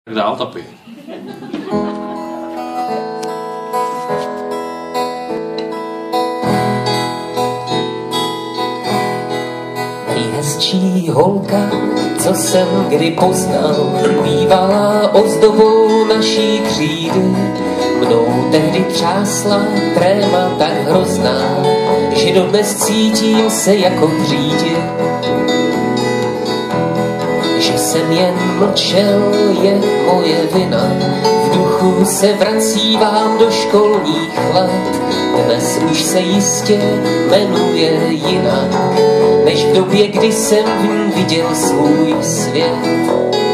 Tak dál tapy. Nejhezčí holka, co jsem kdy poznal, bývala ozdobou naší třídy. Mnou tehdy třásla tréma tak hrozná, že dodnes cítím se jako v řídě. Že jsem jen mlčel, je moje vina. V duchu se vracívám do školních let. Dnes už se jistě jmenuje jinak, než v době, kdy jsem v ní viděl svůj svět.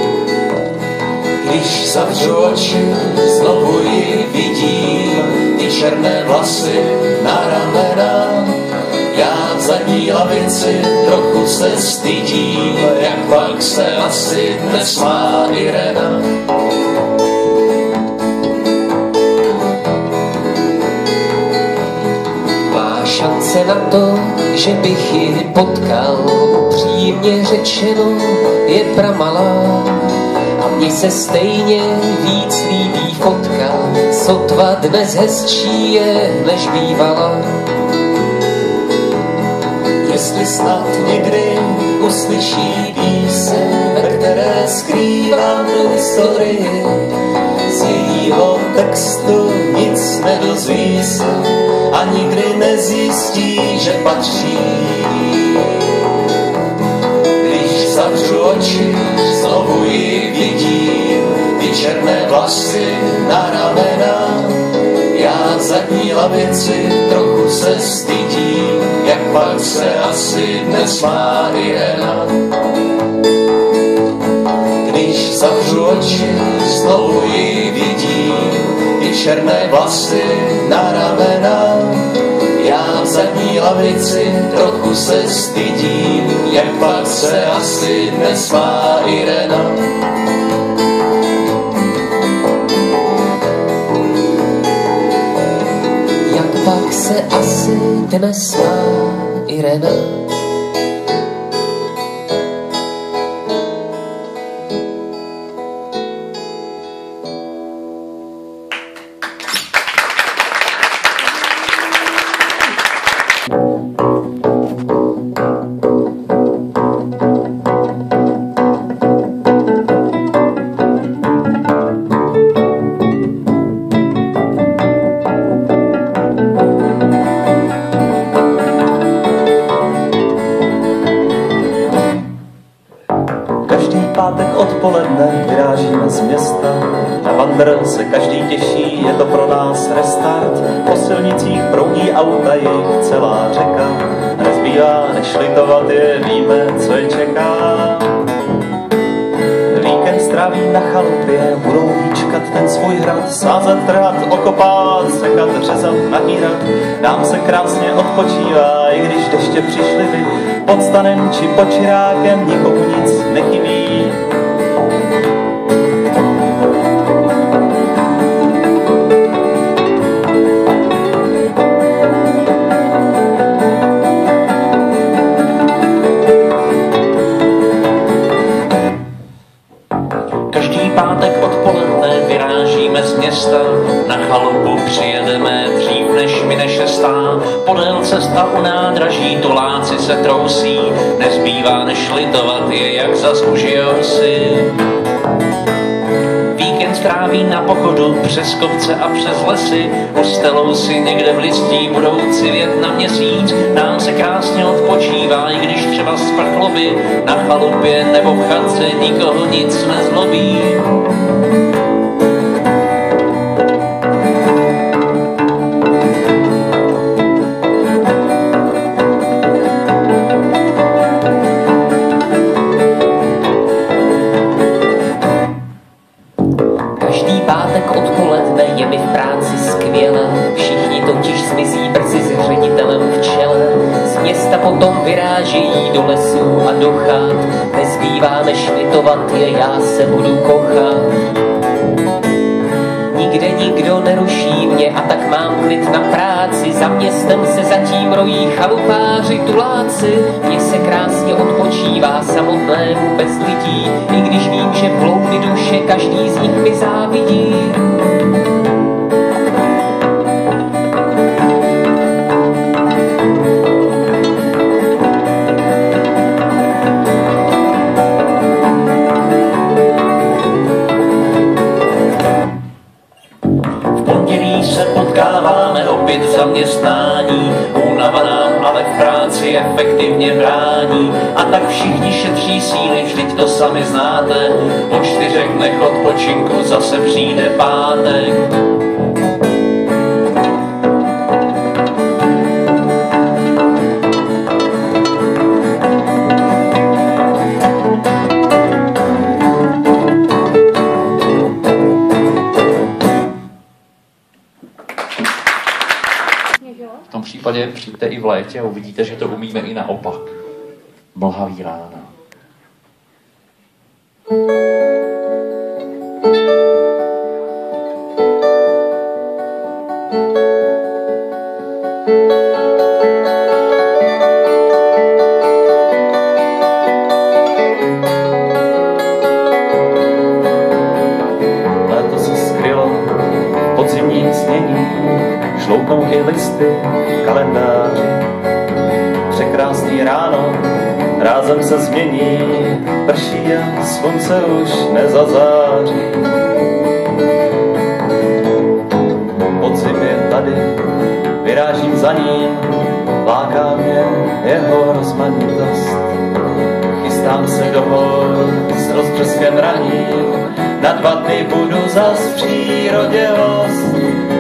Když zavřu oči, znovu ji vidím, ty černé vlasy na ramena. Já v zadní lavici trochu se stydím, jak pak se asi dnes má Irena. Má šance na to, že bych ji potkal, upřímně řečeno je pramalá. A mně se stejně víc líbí fotka, sotva dnes hezčí je, než bývala. Jestli snad někdy uslyší píseň, ve které skrývám historii, z jejího textu nic nedozví se a nikdy nezjistí, že patří. Když zavřu oči, znovu ji vidím, ty černé vlasy na ramena. Já v zadní lavici trochu se stydím, jak pak se asi dnes má Irena. Když zavřu oči, znovu ji vidím, ty černé vlasy na ramena. Já v zadní lavici trochu se stydím, jak pak se asi dnes má Irena. Jak pak se asi dnes má Irena. Odpoledne vyrážíme z města, na Vandr se každý těší, je to pro nás restart. Po silnicích proudí auta, jejich celá řeka, nezbývá než litovat je, víme, co je čeká. Víkend stráví na chalupě, budou hýčkat ten svůj hrad, sázet, trhat, okopávat, sekat, řezat, nahýrat. Nám se krásně odpočívá, i když deště přišly by, pod stanem či pod čirákem nikomu nic nechybí. Pátek odpoledne vyrážíme z města, na chalupu přijedeme dřív než mine 6. Podél cesta u nádraží tuláci se trousí, nezbývá než litovat je, jak zas užijou si. Víkend stráví na pochodu přes kopce a přes lesy, ustelou si někde v listí budou civět na měsíc. Nám se krásně odpočívá, i když třeba sprchlo by, na chalupě nebo v chatce nikoho nic nezlobí. Pátek odpoledne je mi v práci skvěle, všichni totiž zmizí brzy s ředitelem v čele. Z města potom vyrážejí do lesů a do chat, nezbývá než litovat je, já se budu kochat. Nikde nikdo neruší mě a tak mám klid na práci, za mě městem se zatím rojí chalupáři, tuláci. Mně se krásně odpočívá samotnému bez lidí, i když vím, že ploudy duše každý z nich mi závidí. Potkáváme opět v zaměstnání, únava nám ale v práci efektivně brání. A tak všichni šetří síly, vždyť to sami znáte, po 4 dnech odpočinku zase přijde pátek. V tom případě přijďte i v létě a uvidíte, že to umíme i naopak. Mlhavý rána. Léto se skrylo v podzimním snění, žloutnou i listy v kalendáři. Překrásný ráno rázem se změní, prší a slunce už nezazáří. Podzim je tady, vyrážím za ním, láká mě jeho rozmanitost. Chystám se do hor s rozbřeskem raním, na 2 dny budu zas v přírodě host.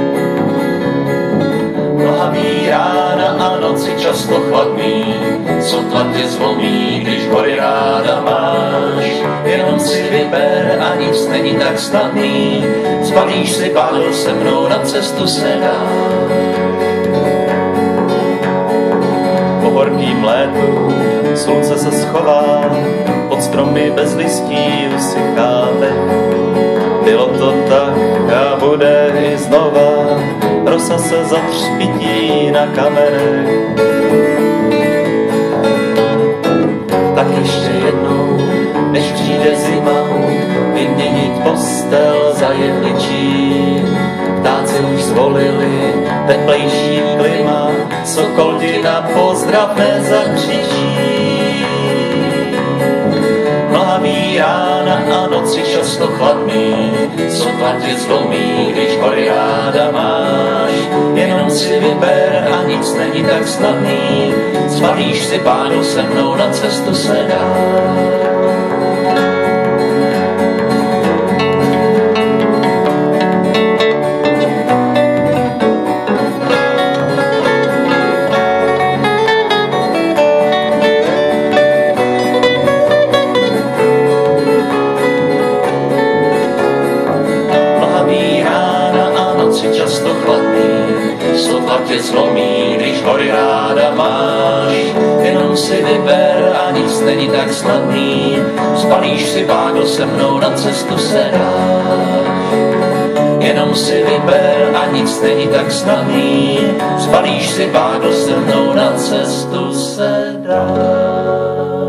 Mlhavý rána a noci často chladný, sotva tě zlomí, když hory ráda máš. Jenom si vyber a nic není tak snadný, zbalíš si pádl se mnou, na cestu se dáš. Po horkým létu slunce se schová, pod stromy bez listí usychá dech. Bylo to tak a bude i znova, rosa se zatřpití na kamenech. Tak ještě jednou, než přijde zima, vyměnit postel za jehličí. Ptáci už zvolili teplejší klima, sokol ti na pozdrav nezakřičí. Mlhavý rána a noci často chladný, sotva tě zlomí, když hory ráda máš. Jenom si vyber a nic není tak snadný, zbalíš si pánu se mnou, na cestu se dáš. Tě zlomí, když hory ráda máš. Jenom si vyber a nic není tak snadný, zbalíš si bágl se mnou, na cestu se dáš. Jenom si vyber a nic není tak snadný, zbalíš si bágl se mnou, na cestu se dáš.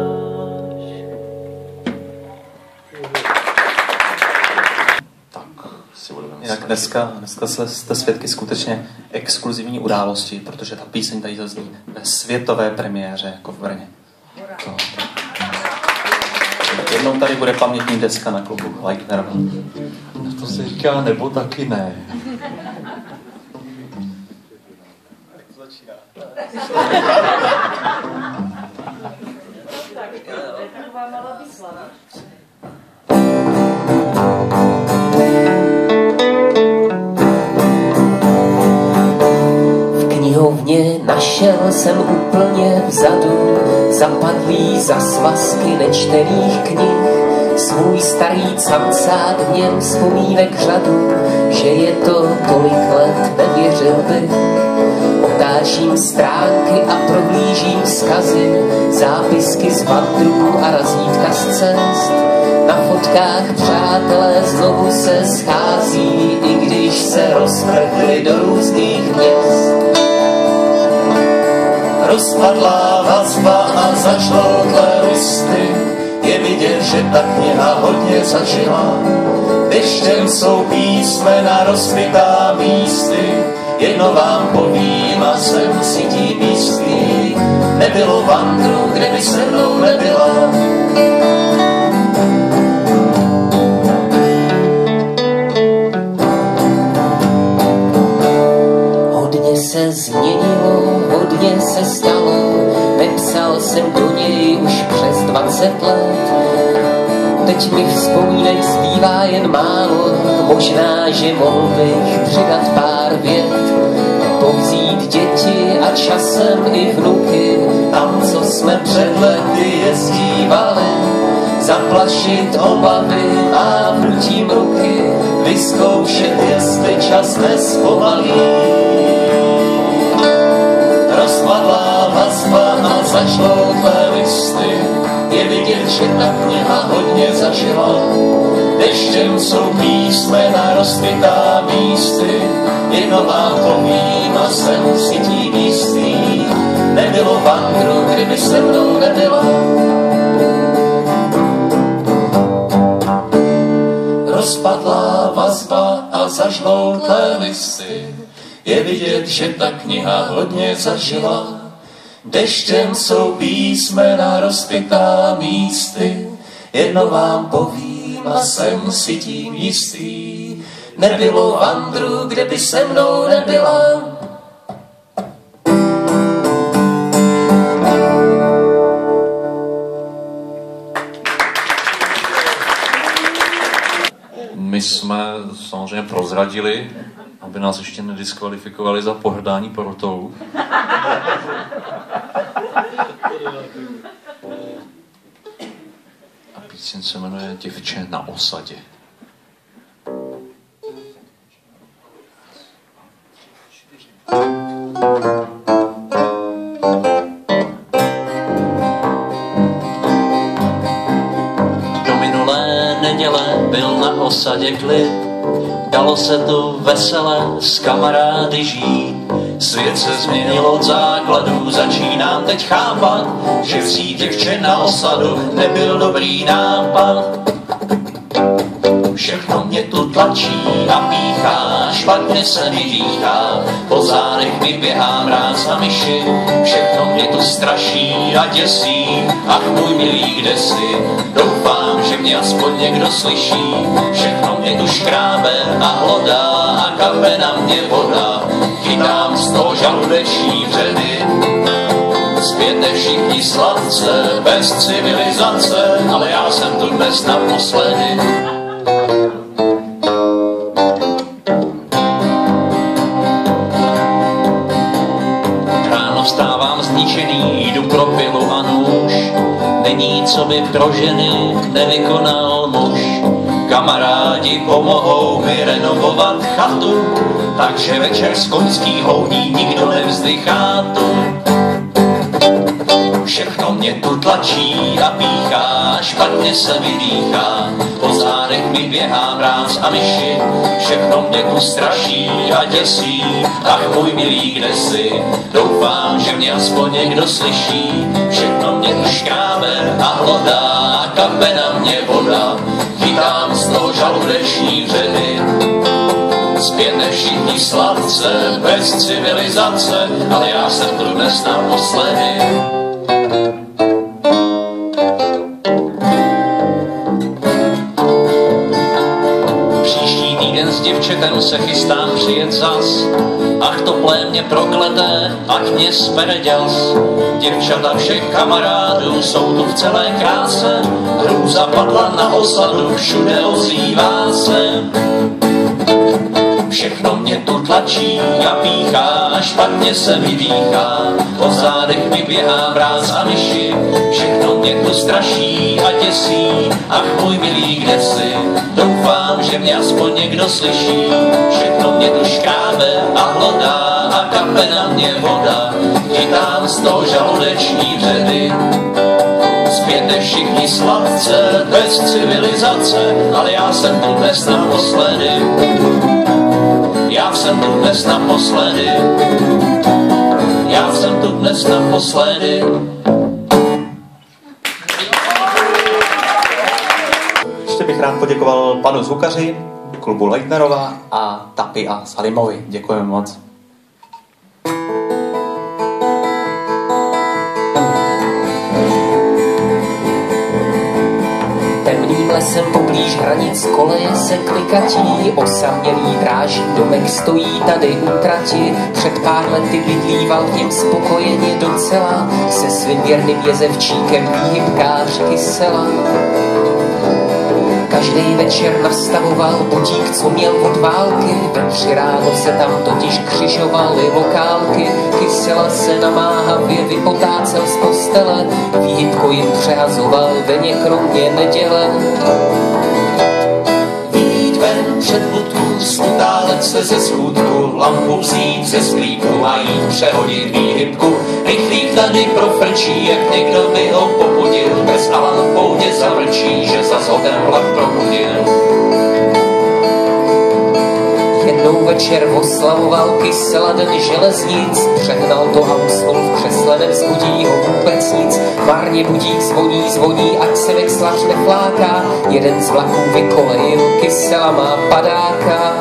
Jinak dneska jste svědky skutečně exkluzivní události, protože ta píseň tady zazní ve světové premiéře jako v Brně. Jednou tady bude pamětní deska na klubu Leitner. To se říká nebo taky ne. Knihovně našel jsem úplně vzadu zapadlý za svazky nečtených knih, svůj starý cancák, v něm vzpomínek řadu, že je to tolik let, nevěřil bych. Otáčím stránky a prohlížím vzkazy, zápisky z vandrů a razítka z cest. Na fotkách přátelé znovu se schází, i když se rozprchli do různých měst. Rozpadlá vazba a zažloutlé listy, je vidět, že ta kniha hodně zažila. Deštěm jsou písmena rozbitá místy, jedno vám povím a jsem si tím jistý. Nebylo vandru, kde by se mnou nebyla. Hodně se změnilo, hodně se stalo, nepsal jsem do něj už přes 20 let. Teď mi vzpomínek zbývá jen málo, možná, že mohl bych přidat pár vět. Povzít děti a časem i vnuky, tam, co jsme před lety jezdívali. Zaplašit obavy a vnutím ruky, vyzkoušet, jestli čas nespomalí. Rozpadlá vazba a zažloutlé listy, je vidět, že ta kniha hodně zažila. Deštěm jsou písmena rozbitá místy, jedno vám povím a jsem si tím jistý. Nebylo vandru, kdyby se mnou nebyla. Rozpadlá vazba a zažloutlé listy, je vidět, že ta kniha hodně zažila. Deštěm jsou písmena rozbitá místy, jedno vám povím a jsem si tím jistý. Nebylo vandru, kde by se mnou nebyla. My jsme samozřejmě prozradili, aby nás ještě nediskvalifikovali za pohrdání porotou. A píseň se jmenuje Děvče na osadě. Do minulé neděle byl na osadě klid, dalo se tu vesele s kamarády žít. Svět se změnil od základů, začínám teď chápat, že vzít děvče na osadu nebyl dobrý nápad. Všechno mě tu tlačí a píchá, špatně se mi dýchá, po zádech mi běhá mráz a myši. Všechno mě tu straší a děsí, ach můj milý, kde jsi? Doufám, že mě aspoň někdo slyší. Všechno mě tu škrábe a hlodá a kape na mě voda. Chytám z toho žaludeční vředy, zpěte všichni sladce, bez civilizace, ale já jsem tu dnes naposledy. Ráno vstávám zničený, jdu pro pilu a nůž, není co by pro ženy nevykonal muž. Kamarádi pomohou mi renovovat chatu, takže večer z koňských houní nikdo nevzdychá tu. Všechno mě tu tlačí a píchá, špatně se mi dýchá, po zádech mi běhá mráz a myši. Všechno mě tu straší a děsí, ach můj milý, kde jsi? Doufám, že mě aspoň někdo slyší. Všechno mě tu škrábe a hlodá a kape na mě voda. Chytám z toho žaludeční vředy, zpěte všichni sladce, bez civilizace, ale já jsem tu dnes naposledy. Příští týden s děvčetem se chystám přijet zas, ach to plémě prokleté, ať mě smere děs. Děvčata všech kamarádů jsou tu v celé kráse, hrůza padla na osadu, všude ozývá se. Všechno mě tu tlačí a píchá, špatně se mi dýchá, po zádech mi běhá mráz a myši. Všechno mě tu straší a děsí, ach můj milý, kde jsi? Doufám, že mě aspoň někdo slyší. Všechno mě tu škrábe a hlodá a kape na mě voda. Chytám z toho žaludeční vředy, zpěte všichni sladce, bez civilizace, ale já jsem tu dnes naposledy. Já jsem tu dnes naposledy. Já jsem tu dnes naposledy. Ještě bych rád poděkoval panu zvukaři, klubu Leitnerova a Tapi a Salimovi. Děkujeme moc. Temným lesem poblíž hranic koleje se klikatí, osamělý drážní domek stojí tady u trati. Před pár lety bydlíval v něm spokojeně docela, se svým věrným jezevčíkem výhybkář Kysela. Každý večer nastavoval budík, co měl od války, ve 3 ráno se tam totiž křižovaly lokálky. Kysela se namáhavě vypotácel z postele, výhybko jim přehazoval denně kromě neděle. Vyjít ven před budku, skutálet se ze schůdku, lampu vzít ze sklípku a jít přehodit výhybku. Rychlík tady profrčí, jak někdo by ho popudil, bez Alan v poudě zavrčí, že zas ho ten vlak probudil. Jednou večer oslavoval Kysela den železnic, přehnal to a usnul v křesle, nevzbudí ho vůbec nic. Marně budík zvoní, ať se vexlař nefláká, jeden z vlaků vykolejil, Kysela má padáka.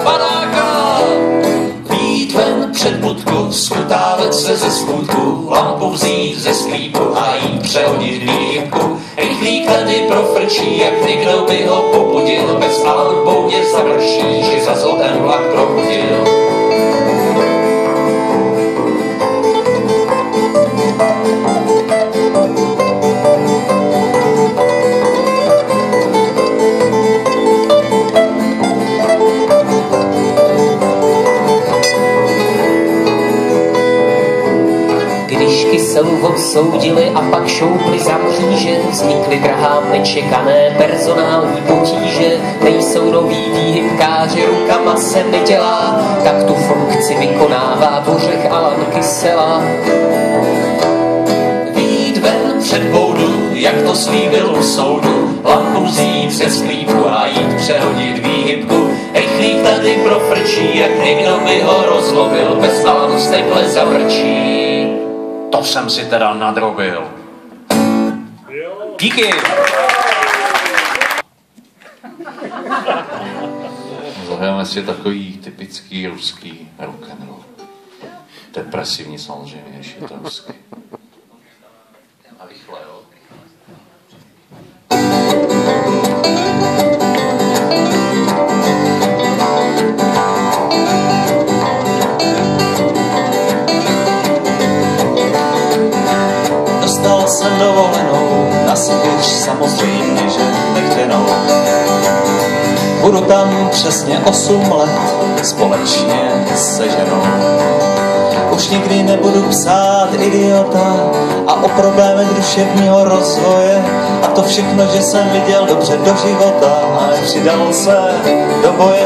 Vyjít ven před budku, skutálet se ze schůdku, lampu vzít ze sklípku a jít přehodit výhybku. Rychlík tady profrčí, jak někdo by ho popudil, bez Alan v boudě završí, že zas ho ten vlak probudil. Kyselu odsoudili a pak šoupli za mříže, vznikly drahám nečekané personální potíže. Nejsou noví výhybkáři, rukama se nedělá, tak tu funkci vykonává Bořech Alan Kysela. Vyjít ven před boudu, jak to slíbil u soudu, lampu vzít ze sklípku a jít přehodit výhybku. Rychlík tady profrčí, jak někdo by ho rozlobil, bez Alan z tekle zavrčí. To jsem si teda nadrobil. Díky. Zahrajeme si takový typický ruský rock'n'roll. Depresivní samozřejmě, než je to ruský. A rychle, jo? Dostal jsem dovolenou na Sibiř, samozřejmě, že nechtěnou. Budu tam přesně 8 let společně se ženou. Už nikdy nebudu psát idiota a o problémech duševního rozvoje. A to všechno, že jsem viděl dobře do života a přidal se do boje.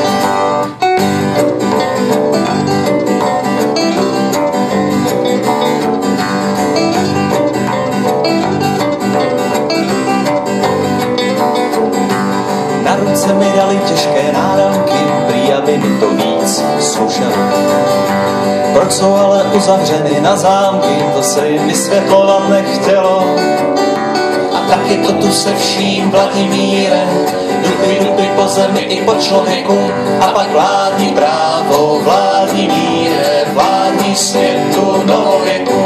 Na ruce mi dali těžké náramky, prý aby mi to víc slušelo. Proč jsou ale uzavřeny na zámky, to se jim vysvětlovat nechtělo. A tak je to tu se vším, Vladimíre, dupy po zemi i po člověku. A pak vládní právo, vládní míre, vládní světu novověku.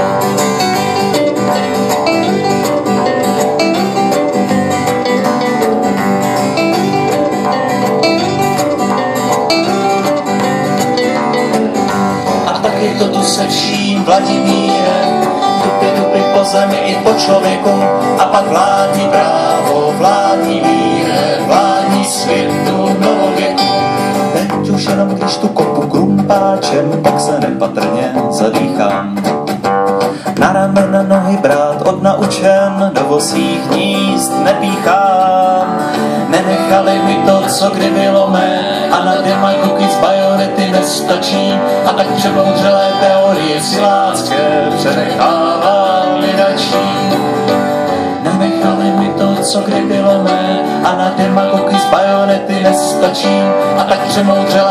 Je to tu se vším, Vladimíre, dupy po zemi i po člověku. A pak vládní právo, vládní míre, vládní světu novověku. Teď už jenom když tu kopu krumpáčem, pak se nepatrně zadýchám. Na ramena nohy brát odnaučen, do vosích hnízd nepíchám. Nenechali mi to, co kdy bylo mé, a na demagogy z bajorety nestačí. A tak přemoudřelé teorie si láské přenechávám lidačí. Nenechali mi to, co kdy bylo mé, a na demagogy z bajonety nestačí. A tak přemoudřelé